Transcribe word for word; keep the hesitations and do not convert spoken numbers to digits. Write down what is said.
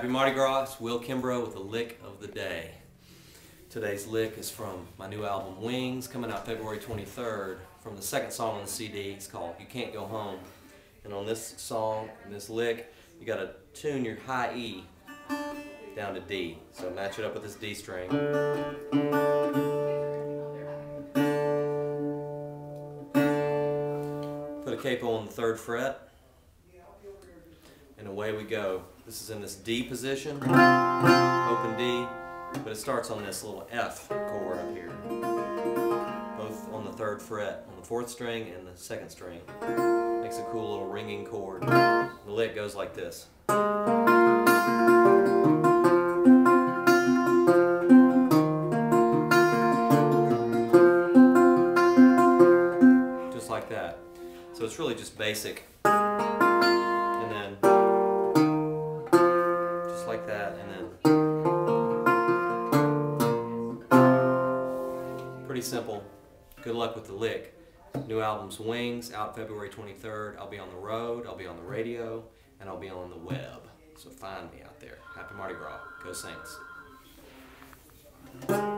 Happy Mardi Gras, it's Will Kimbrough with the lick of the day. Today's lick is from my new album Wings, coming out February twenty-third, from the second song on the C D. It's called You Can't Go Home. And on this song, this lick, you gotta tune your high E down to D. So match it up with this D string. Put a capo on the third fret. And away we go. This is in this D position, open D, but it starts on this little F chord up here. Both on the third fret, on the fourth string and the second string. Makes a cool little ringing chord. The lick goes like this. Just like that. So it's really just basic. And then just like that, and then pretty simple. Good luck with the lick. New album's Wings, out February twenty-third. I'll be on the road, I'll be on the radio, and I'll be on the web. So find me out there. Happy Mardi Gras. Go Saints.